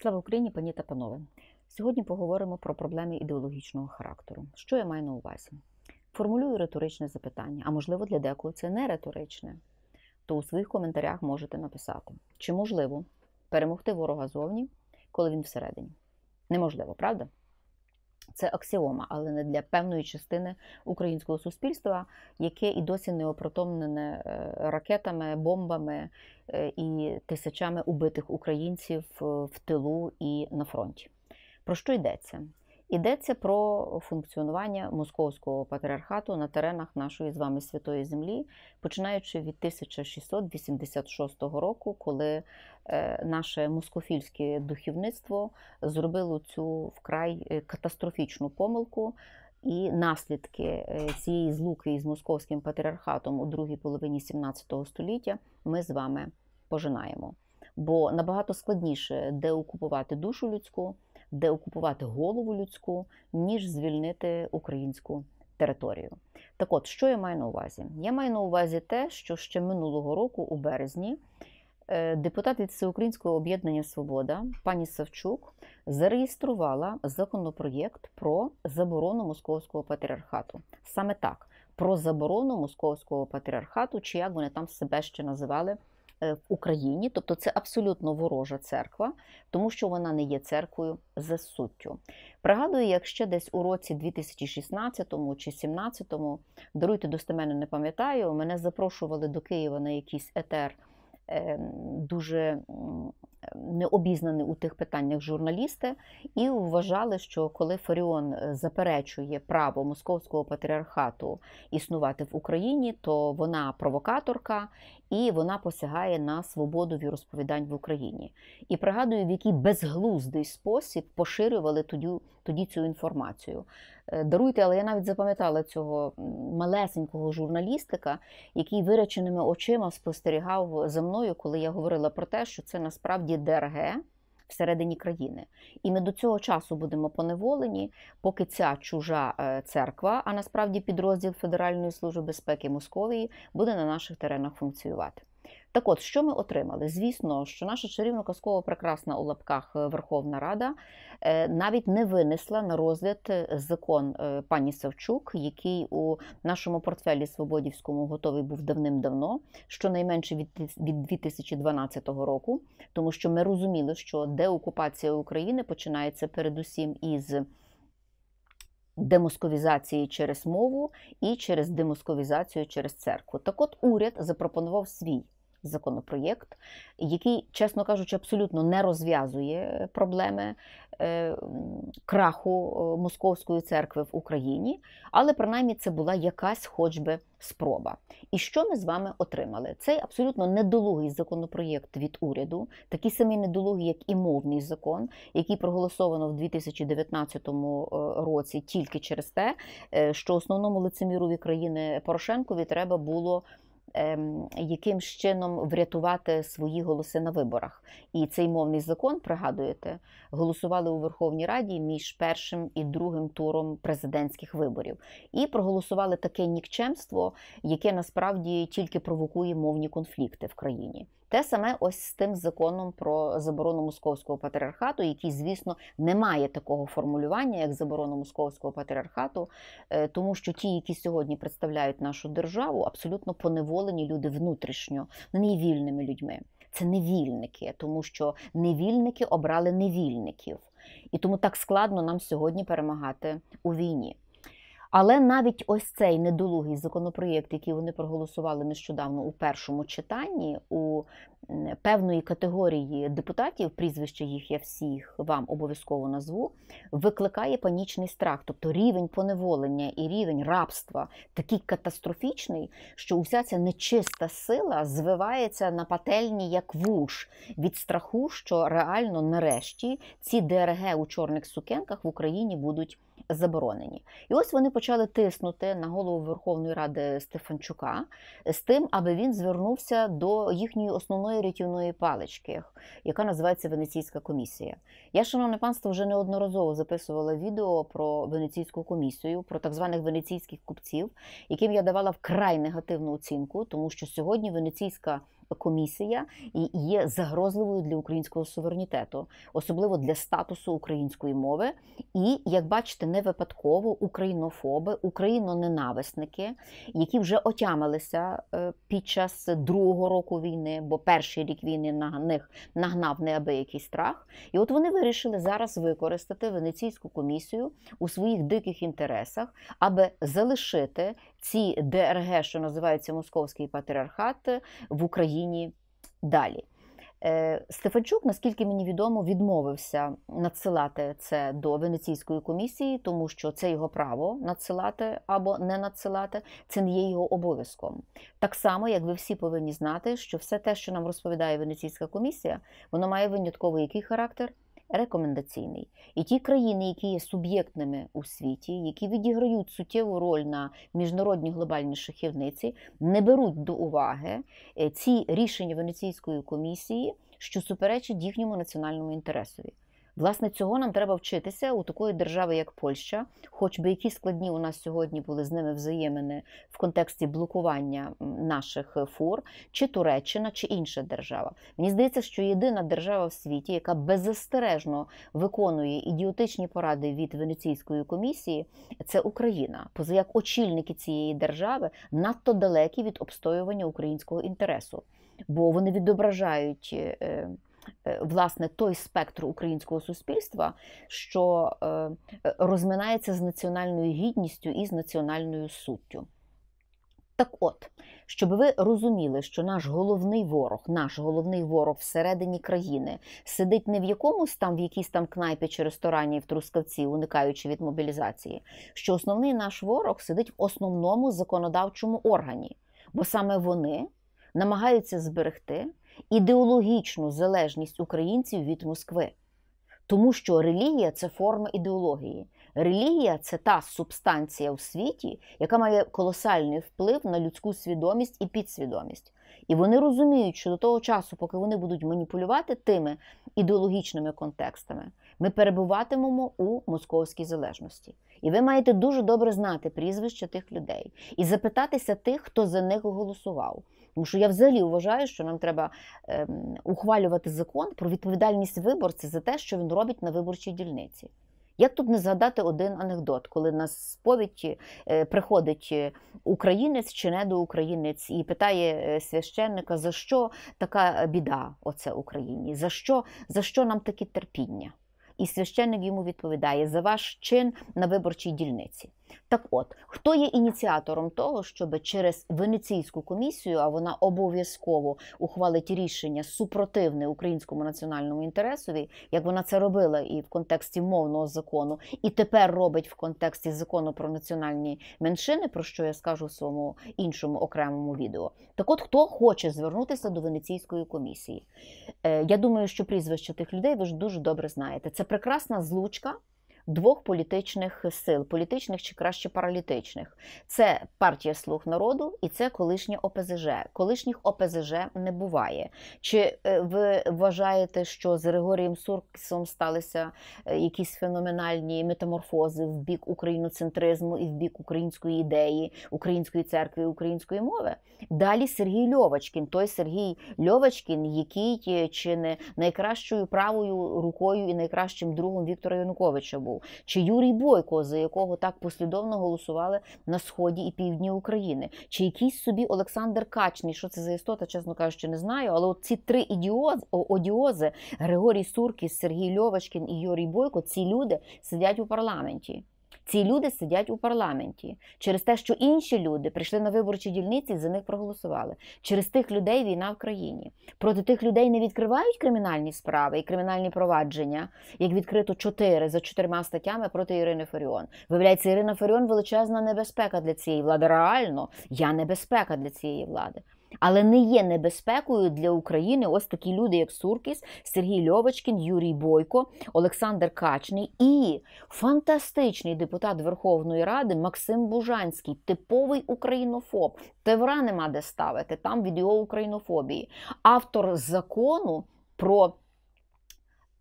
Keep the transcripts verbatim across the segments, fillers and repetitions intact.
Слава Україні, пані та панове! Сьогодні поговоримо про проблеми ідеологічного характеру. Що я маю на увазі? Формулюю риторичне запитання, а можливо для декого це не риторичне. То у своїх коментарях можете написати, чи можливо перемогти ворога зовні, коли він всередині? Неможливо, правда? Це аксіома, але не для певної частини українського суспільства, яке і досі не опротомлене ракетами, бомбами і тисячами убитих українців в тилу і на фронті. Про що йдеться? Йдеться про функціонування московського патріархату на теренах нашої з вами святої землі, починаючи від тисяча шістсот вісімдесят шостого року, коли наше москофільське духовництво зробило цю вкрай катастрофічну помилку, і наслідки цієї злуки із московським патріархатом у другій половині сімнадцятого століття ми з вами пожинаємо. Бо набагато складніше деокупувати душу людську, деокупувати голову людську, ніж звільнити українську територію. Так от, що я маю на увазі? Я маю на увазі те, що ще минулого року, у березні, депутат від Всеукраїнського об'єднання «Свобода» пані Савчук зареєструвала законопроєкт про заборону московського патріархату. Саме так, про заборону московського патріархату, чи як вони там себе ще називали, в Україні. Тобто це абсолютно ворожа церква, тому що вона не є церквою за суттю. Пригадую, як ще десь у році дві тисячі шістнадцятому чи дві тисячі сімнадцятому, даруйте, достеменно не пам'ятаю, мене запрошували до Києва на якийсь етер дуже необізнані у тих питаннях журналісти, і вважали, що коли Фаріон заперечує право московського патріархату існувати в Україні, то вона провокаторка і вона посягає на свободу віросповідань в Україні. І пригадую, в який безглуздий спосіб поширювали тоді, тоді цю інформацію. Даруйте, але я навіть запам'ятала цього малесенького журналістика, який виреченими очима спостерігав за мною, коли я говорила про те, що це насправді ДРГ всередині країни. І ми до цього часу будемо поневолені, поки ця чужа церква, а насправді підрозділ Федеральної служби безпеки Московії, буде на наших теренах функціонувати. Так от, що ми отримали? Звісно, що наша чарівно-казково-прекрасна у лапках Верховна Рада навіть не винесла на розгляд закон пані Савчук, який у нашому портфелі свободівському готовий був давним-давно, щонайменше від дві тисячі дванадцятого року, тому що ми розуміли, що деокупація України починається передусім із демосковізації через мову і через демосковізацію через церкву. Так от уряд запропонував свій законопроєкт, який, чесно кажучи, абсолютно не розв'язує проблеми е, краху московської церкви в Україні, але принаймні це була якась хоч би спроба. І що ми з вами отримали? Цей абсолютно недолугий законопроєкт від уряду, такий самий недолугий, як і мовний закон, який проголосовано в дві тисячі дев'ятнадцятому році тільки через те, що основному лицемірові країни Порошенкові треба було якимсь чином врятувати свої голоси на виборах. І цей мовний закон, пригадуєте, голосували у Верховній Раді між першим і другим туром президентських виборів. І проголосували таке нікчемство, яке насправді тільки провокує мовні конфлікти в країні. Те саме ось з тим законом про заборону московського патріархату, який, звісно, не має такого формулювання, як заборона московського патріархату, тому що ті, які сьогодні представляють нашу державу, абсолютно поневолені люди внутрішньо, не є вільними людьми. Це невільники, тому що невільники обрали невільників. І тому так складно нам сьогодні перемагати у війні. Але навіть ось цей недолугий законопроєкт, який вони проголосували нещодавно у першому читанні, у певної категорії депутатів, прізвища їх я всіх вам обов'язково назву, викликає панічний страх. Тобто рівень поневолення і рівень рабства такий катастрофічний, що уся ця нечиста сила звивається на пательні як вуж від страху, що реально нарешті ці ДРГ у чорних сукенках в Україні будуть заборонені. І ось вони почали тиснути на голову Верховної Ради Стефанчука з тим, аби він звернувся до їхньої основної рятівної палички, яка називається Венеційська комісія. Я, шановне панство, вже неодноразово записувала відео про Венеційську комісію, про так званих венеційських купців, яким я давала вкрай негативну оцінку, тому що сьогодні Венеційська комісія є загрозливою для українського суверенітету, особливо для статусу української мови. І, як бачите, не випадково українофоби, україноненависники, які вже отямилися під час другого року війни, бо перший рік війни на них нагнав неабиякий страх. І от вони вирішили зараз використати Венеційську комісію у своїх диких інтересах, аби залишити ці ДРГ, що називаються Московський патріархат, в Україні далі. Стефанчук, наскільки мені відомо, відмовився надсилати це до Венеційської комісії, тому що це його право надсилати або не надсилати, це не є його обов'язком. Так само, як ви всі повинні знати, що все те, що нам розповідає Венеційська комісія, воно має винятково який характер? Рекомендаційний. І ті країни, які є суб'єктними у світі, які відіграють суттєву роль на міжнародній глобальній шахівниці, не беруть до уваги ці рішення Венеційської комісії, що суперечать їхньому національному інтересові. Власне, цього нам треба вчитися у такої держави, як Польща, хоч би які складні у нас сьогодні були з ними взаємини в контексті блокування наших фур, чи Туреччина, чи інша держава. Мені здається, що єдина держава в світі, яка беззастережно виконує ідіотичні поради від Венеційської комісії, це Україна. Поза як очільники цієї держави надто далекі від обстоювання українського інтересу, бо вони відображають власне той спектр українського суспільства, що розминається з національною гідністю і з національною суттю. Так от, щоб ви розуміли, що наш головний ворог, наш головний ворог всередині країни сидить не в якомусь там, в якійсь там кнайпі чи ресторані в Трускавці, уникаючи від мобілізації, що основний наш ворог сидить в основному законодавчому органі, бо саме вони намагаються зберегти ідеологічну залежність українців від Москви. Тому що релігія – це форма ідеології. Релігія – це та субстанція у світі, яка має колосальний вплив на людську свідомість і підсвідомість. І вони розуміють, що до того часу, поки вони будуть маніпулювати тими ідеологічними контекстами, ми перебуватимемо у московській залежності. І ви маєте дуже добре знати прізвища тих людей і запитатися тих, хто за них голосував. Тому що я взагалі вважаю, що нам треба е, ухвалювати закон про відповідальність виборця за те, що він робить на виборчій дільниці. Як тут не згадати один анекдот, коли на сповідь е, приходить українець чи недоукраїнець і питає священника, за що така біда оце Україні, за що, за що нам таке терпіння? І священник йому відповідає: за ваш чин на виборчій дільниці. Так от, хто є ініціатором того, щоб через Венеційську комісію, а вона обов'язково ухвалить рішення супротивне українському національному інтересові, як вона це робила і в контексті мовного закону, і тепер робить в контексті закону про національні меншини, про що я скажу в своєму іншому окремому відео. Так от, хто хоче звернутися до Венеційської комісії? Я думаю, що прізвища тих людей ви ж дуже добре знаєте. Це прекрасна злучка двох політичних сил, політичних чи краще паралітичних. Це партія «Слуг народу» і це колишнє О Пе Зе Же. Колишніх О Пе Зе Же не буває. Чи ви вважаєте, що з Григорієм Суркісом сталися якісь феноменальні метаморфози в бік україноцентризму і в бік української ідеї, української церкви і української мови? Далі Сергій Льовочкін, той Сергій Льовочкін, який чи не найкращою правою рукою і найкращим другом Віктора Януковича був. Чи Юрій Бойко, за якого так послідовно голосували на сході і півдні України. Чи якийсь собі Олександр Качний, що це за істота, чесно кажучи, не знаю, але от ці три ідіози, одіози, Григорій Суркіс, Сергій Льовочкін і Юрій Бойко, ці люди сидять у парламенті. Ці люди сидять у парламенті через те, що інші люди прийшли на виборчі дільниці і за них проголосували. Через тих людей війна в країні. Проти тих людей не відкривають кримінальні справи і кримінальні провадження, як відкрито чотири за чотирма статтями проти Ірини Фаріон. Виявляється, Ірина Фаріон величезна небезпека для цієї влади. Реально, я небезпека для цієї влади. Але не є небезпекою для України ось такі люди, як Суркіс, Сергій Льовочкін, Юрій Бойко, Олександр Качний і фантастичний депутат Верховної Ради Максим Бужанський, типовий українофоб. Тевра нема де ставити, там від його українофобії. Автор закону про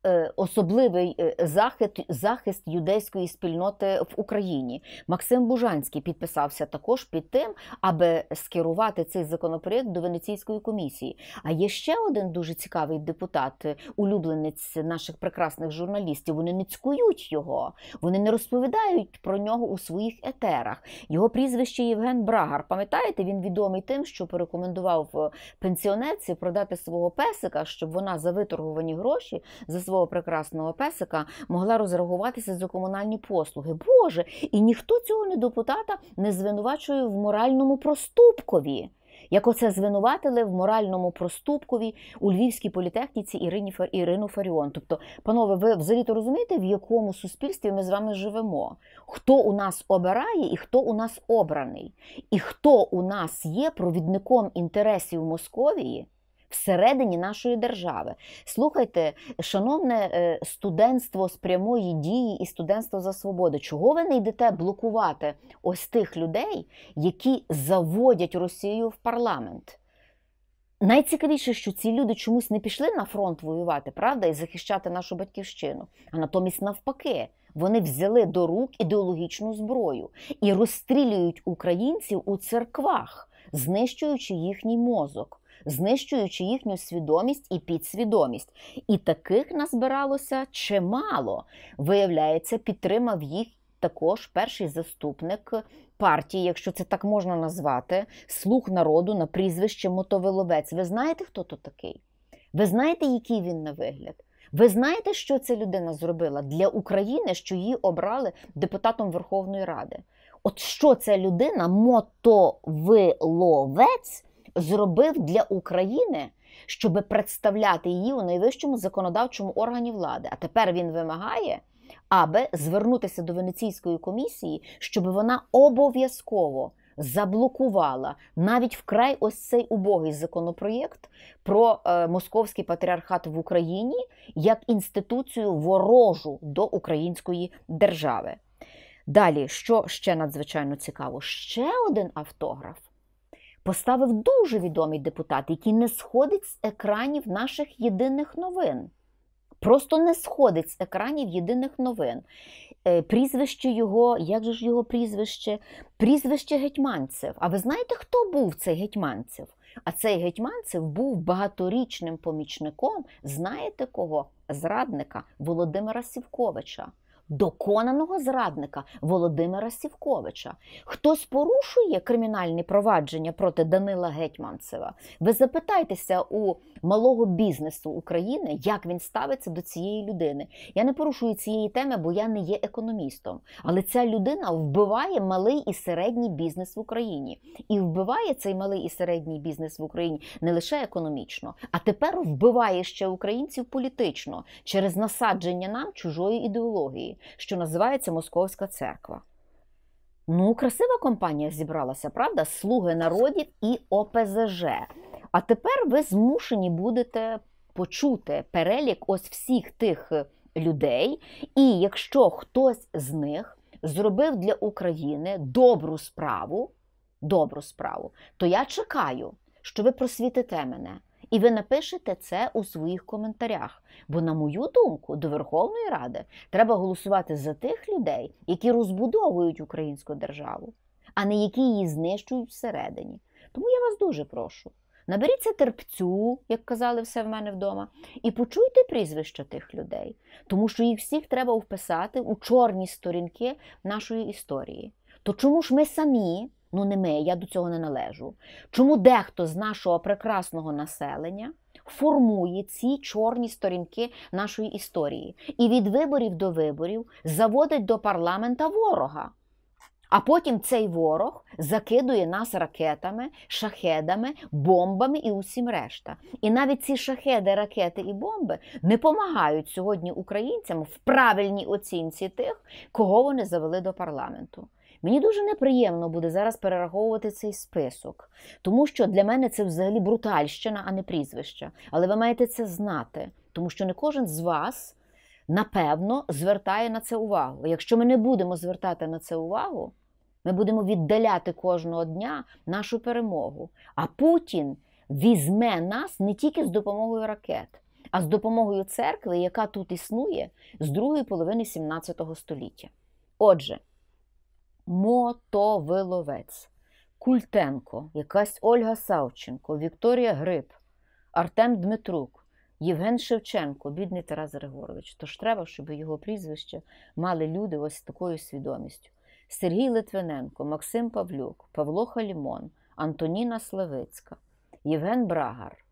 особливий захист, захист юдейської спільноти в Україні. Максим Бужанський підписався також під тим, аби скерувати цей законопроєкт до Венеційської комісії. А є ще один дуже цікавий депутат, улюбленець наших прекрасних журналістів. Вони не цькують його, вони не розповідають про нього у своїх етерах. Його прізвище Євген Брагар. Пам'ятаєте, він відомий тим, що порекомендував пенсіонерці продати свого песика, щоб вона за виторговані гроші за свого прекрасного песика могла розрахуватися за комунальні послуги. Боже, і ніхто цього не депутата не звинувачує в моральному проступкові. Як оце звинуватили в моральному проступкові у Львівській політехніці Ірині, Ірину Фаріон. Тобто, панове, ви взагалі-то розумієте, в якому суспільстві ми з вами живемо? Хто у нас обирає і хто у нас обраний? І хто у нас є провідником інтересів Московії всередині нашої держави? Слухайте, шановне студентство з прямої дії і студентство за свободу, чого ви не йдете блокувати ось тих людей, які заводять Росію в парламент? Найцікавіше, що ці люди чомусь не пішли на фронт воювати, правда, і захищати нашу батьківщину, а натомість навпаки. Вони взяли до рук ідеологічну зброю і розстрілюють українців у церквах, знищуючи їхній мозок, знищуючи їхню свідомість і підсвідомість. І таких назбиралося чимало. Виявляється, підтримав їх також перший заступник партії, якщо це так можна назвати, «Слуг народу» на прізвище Мотовиловець. Ви знаєте, хто то такий? Ви знаєте, який він на вигляд? Ви знаєте, що ця людина зробила для України, що її обрали депутатом Верховної Ради? От що ця людина, Мотовиловець, зробив для України, щоб представляти її у найвищому законодавчому органі влади? А тепер він вимагає, аби звернутися до Венеційської комісії, щоб вона обов'язково заблокувала навіть вкрай ось цей убогий законопроєкт про е, московський патріархат в Україні як інституцію ворожу до української держави. Далі, що ще надзвичайно цікаво? Ще один автограф поставив дуже відомий депутат, який не сходить з екранів наших єдиних новин. Просто не сходить з екранів єдиних новин. Прізвище його, як же ж його прізвище? Прізвище Гетьманцев. А ви знаєте, хто був цей Гетьманцев? А цей Гетьманцев був багаторічним помічником, знаєте кого? Зрадника Володимира Сівковича. Доконаного зрадника Володимира Сівковича. Хтось порушує кримінальні провадження проти Данила Гетьманцева? Ви запитайтеся у малого бізнесу України, як він ставиться до цієї людини. Я не порушую цієї теми, бо я не є економістом. Але ця людина вбиває малий і середній бізнес в Україні. І вбиває цей малий і середній бізнес в Україні не лише економічно, а тепер вбиває ще українців політично через насадження нам чужої ідеології, що називається Московська церква. Ну, красива компанія зібралася, правда? Слуги народів і О Пе Зе Же. А тепер ви змушені будете почути перелік ось всіх тих людей, і якщо хтось з них зробив для України добру справу, добру справу, то я чекаю, що ви просвітите мене. І ви напишете це у своїх коментарях. Бо, на мою думку, до Верховної Ради треба голосувати за тих людей, які розбудовують українську державу, а не які її знищують всередині. Тому я вас дуже прошу, наберіться терпцю, як казали все в мене вдома, і почуйте прізвища тих людей. Тому що їх всіх треба вписати у чорні сторінки нашої історії. То чому ж ми самі, ну не ми, я до цього не належу, чому дехто з нашого прекрасного населення формує ці чорні сторінки нашої історії і від виборів до виборів заводить до парламента ворога? А потім цей ворог закидує нас ракетами, шахедами, бомбами і усім решта. І навіть ці шахеди, ракети і бомби не допомагають сьогодні українцям в правильній оцінці тих, кого вони завели до парламенту. Мені дуже неприємно буде зараз перераховувати цей список, тому що для мене це взагалі брутальщина, а не прізвище. Але ви маєте це знати, тому що не кожен з вас, напевно, звертає на це увагу. Якщо ми не будемо звертати на це увагу, ми будемо віддаляти кожного дня нашу перемогу. А Путін візьме нас не тільки з допомогою ракет, а з допомогою церкви, яка тут існує з другої половини сімнадцятого століття. Отже, Мотовиловець, Культенко, якась Ольга Савченко, Вікторія Гриб, Артем Дмитрук, Євген Шевченко, бідний Тарас Григорович. Тож треба, щоб його прізвище мали люди ось з такою свідомістю. Сергій Литвиненко, Максим Павлюк, Павло Халімон, Антоніна Славицька, Євген Брагар,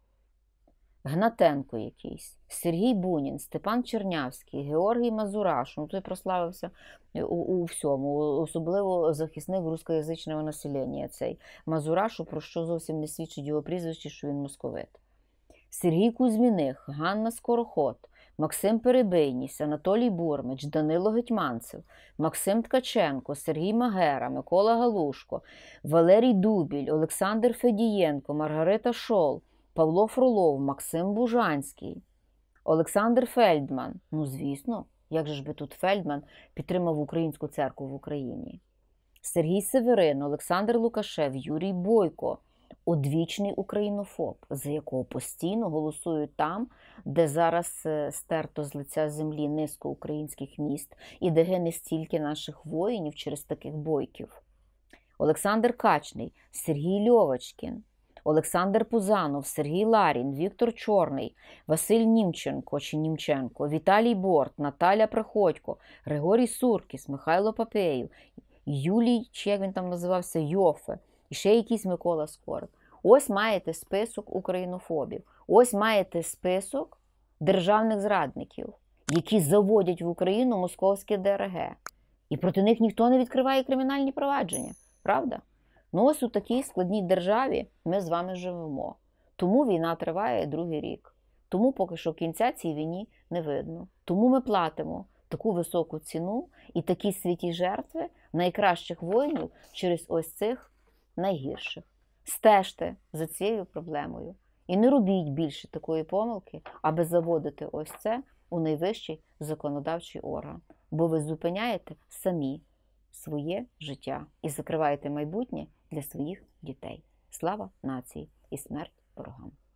Гнатенко якийсь, Сергій Бунін, Степан Чернявський, Георгій Мазураш, ну той прославився у, у всьому, особливо захисник рускоязичного населення цей Мазурашу, про що зовсім не свідчить його прізвище, що він московит. Сергій Кузьміних, Ганна Скороход, Максим Перебийніс, Анатолій Бурмич, Данило Гетьманцев, Максим Ткаченко, Сергій Магера, Микола Галушко, Валерій Дубіль, Олександр Федієнко, Маргарита Шол, Павло Фролов, Максим Бужанський, Олександр Фельдман. Ну, звісно, як же ж би тут Фельдман підтримав українську церкву в Україні. Сергій Северин, Олександр Лукашев, Юрій Бойко, одвічний українофоб, за якого постійно голосують там, де зараз стерто з лиця землі низку українських міст і де гине стільки наших воїнів через таких бойків. Олександр Качний, Сергій Льовочкін, Олександр Пузанов, Сергій Ларін, Віктор Чорний, Василь Німченко чи Німченко, Віталій Борт, Наталя Приходько, Григорій Суркіс, Михайло Папеєв, Юлій, чи як він там називався, Йофе, і ще якийсь Микола Скорик. Ось маєте список українофобів. Ось маєте список державних зрадників, які заводять в Україну московське Де Ер Ге. І проти них ніхто не відкриває кримінальні провадження. Правда? Ну ось у такій складній державі ми з вами живемо. Тому війна триває другий рік. Тому поки що кінця цій війні не видно. Тому ми платимо таку високу ціну і такі святі жертви найкращих воїнів через ось цих найгірших. Стежте за цією проблемою. І не робіть більше такої помилки, аби заводити ось це у найвищий законодавчий орган. Бо ви зупиняєте самі своє життя і закриваєте майбутнє для своїх дітей. Слава нації і смерть ворогам!